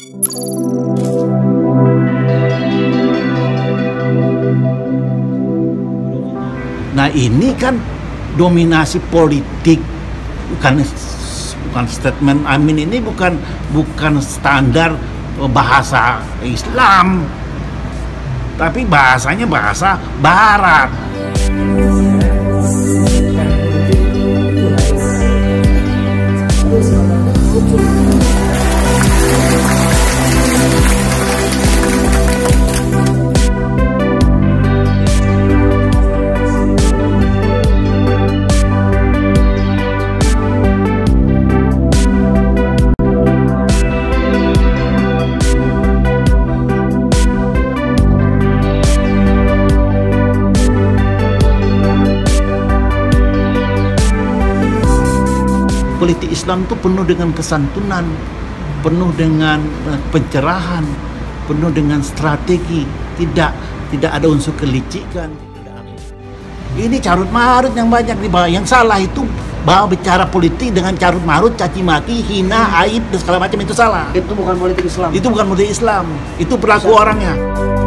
Nah ini kan dominasi politik, bukan statement Amin ini bukan standar bahasa Islam, tapi bahasanya bahasa Barat. Politik Islam itu penuh dengan kesantunan, penuh dengan pencerahan, penuh dengan strategi, tidak ada unsur kelicikan. Ini carut marut yang banyak dibawa. Yang salah itu bawa bicara politik dengan carut marut, caci maki, hina, aib dan segala macam, itu salah. Itu bukan politik Islam. Itu bukan politik Islam. Itu perilaku orangnya.